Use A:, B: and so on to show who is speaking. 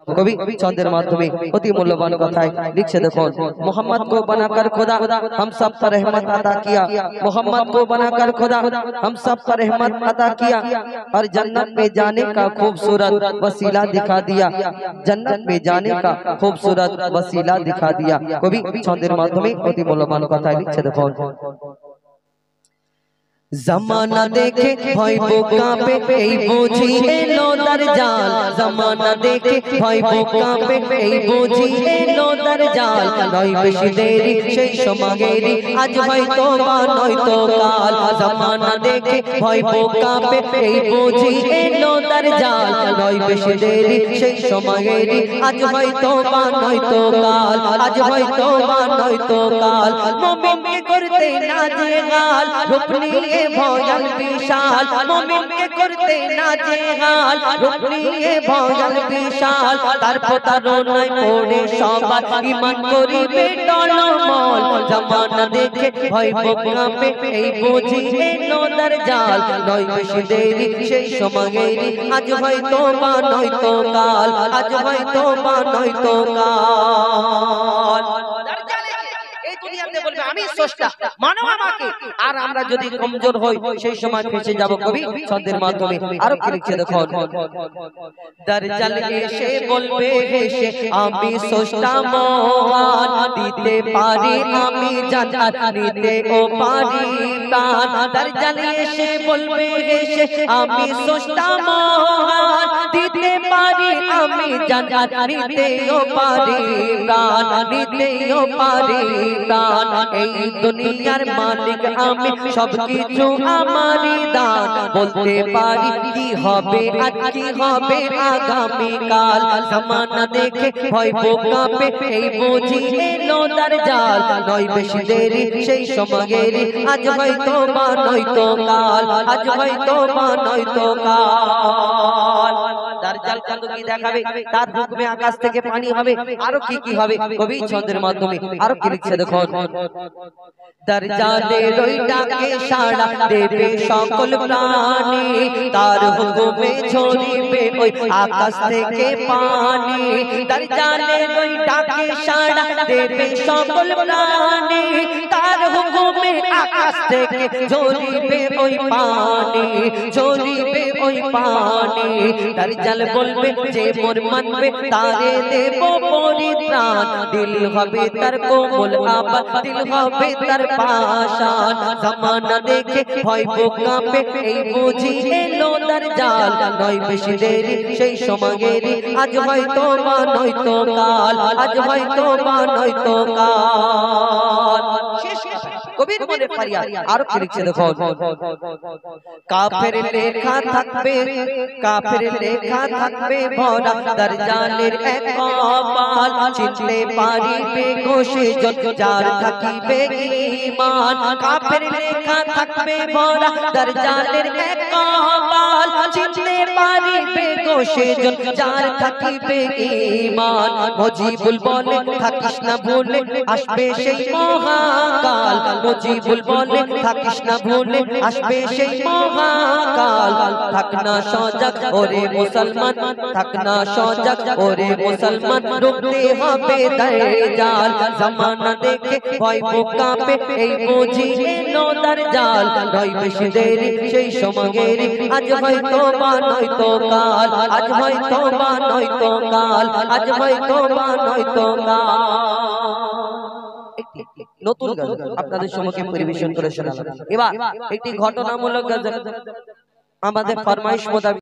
A: कवि चंद्र माध्यमे अति मूल्यवान कथाएं लिखे देखो। मोहम्मद को बनाकर खुदा हम सब पर रहमत अता किया। मोहम्मद को बनाकर खुदा हम सब पर रहमत अता किया और जन्नत में जाने का खूबसूरत वसीला दिखा दिया। जन्नत में जाने का खूबसूरत वसीला दिखा दिया। कवि चंद्र माध्यमे अति मूल्यवान कथाएं लिखे देखो। जमाना देखे भय कांपे এই বুঝি এলো দরজাল। জমানা দেখে ভয় কাঁপে এই বুঝি এলো দরজাল। নয় বেশি দেরি সেই সমাগেরি আজ হয়তো বা নয়তো কাল। জমানা দেখে ভয় কাঁপে এই বুঝি এলো দরজাল। নয় বেশি দেরি সেই সমাগেরি আজ হয়তো বা নয়তো কাল। আজ হয়তো বা নয়তো কাল। মুমিনকে করতে নাজেহাল রূপ নিয়ে भोजन विशाल। मोमिन के करते नाजेहाल रूप निये भोजन विशाल। तार प्रतारणाय पड़े सबाई ईमान करिबे टलमल। जमाना देखे भय कांपे এই বুঝি এলো দরজাল। নয় বেশি দেরি সেই সমাগেরি আজ হয়তো বা নয়তো কাল। আজ হয়তো বা নয়তো কাল। দুনিয়াতে বলবে আমি স্রষ্টা মানো আমাকে। আর আমরা যদি কমজোর হই সেই সময় ফেসে যাব। কবি ছন্দের মাধ্যমে আরো কি লিখছে দেখো। দরজাল এসে বলবে হেসে আমি স্রষ্টা মহান। দিতে পারি আমি জান্নাত নিতে ও পারি প্রাণ। দরজাল এসে বলবে হেসে আমি স্রষ্টা মহান। দিতে পারি আমি জান্নাত নিতে ও পারি প্রাণ। নিতে ও পারি দান। এই দুনিয়ার মালিক আমি সবকিছু আমারই দান। বলতে পারি কি হবে আজ কি হবে আগামী কাল। জামানা দেখে ভয় কাঁপে এই বুঝি এলো দরজাল। নয় বেশি দেরি সেই সমাগেরি আজ হয়তো বা নয়তো কাল। আজ হয়তো বা নয়তো কাল। দরজাল কত কি দেখাবে তার হুকুমে আকাশ থেকে পানি হবে। আরো কি কি হবে কবি ছন্দের মাধ্যমে আরো কি লিখছে দেখো। দরজালের ওই ডাকে সাড়া দেবে সকল প্রাণী। তার হুকুমে ঝরিবে ওই আকাশ থেকে পানি। দরজালের ওই ডাকে সাড়া দেবে সকল প্রাণী। তার হুকুমে আকাশ থেকে ঝরিবে ওই পানি। ঝরিবে ওই পানি। দরজাল বলবে যে মোর মানবে তারে দেব পরিত্রাণ। দিল হবে তার কোমল আবার দিল হবে তার পাষাণ। জামানা দেখে ভয় কাঁপে এই বুঝি এলো দরজাল। নয় বেশি দেরি সেই সমাগেরি আজ হয়তো বা নয়তো কাল। আজ হয়তো বা নয়তো কাল। কবির মনে ফারিয়াদ আর কি লিখছে দেখো। কাফের লেখা থাকবে কাফের লেখা থাকবে ভরা। দরজালের এক কপাল চিনতে পারিবে ঘষে যার থাকিবে ঈমান। কাফের লেখা থাকবে ভরা দরজালের এক কপাল চিনতে পারিবে ঘষে যার থাকিবে ঈমান। মুজিবুল বলে থাকিস না ভুলে আসবে সেই মহাকাল। মুজিবুল বলে থাকিস না ভুলে আসবে সেই মহাকাল। থাক না সজাগ ওরে মুসলমান থাক না সজাগ ওরে মুসলমান। রুখতে হবে দরজাল। জামানা দেখে ভয় কাঁপে এই বুঝি এলো দরজাল। নয় বেশি দেরি সেই সমাগেরি আজ হয়তো বা নয়তো কাল। আজ হয়তো বা নয়তো কাল। আজ হয়তো বা নয়তো কাল। নতুন গান আপনাদের সম্মুখে পরিবেশন করে শোনালাম। এবার একটি ঘটনামূলক গান আমাদের ফরমাইশ মোতাবেক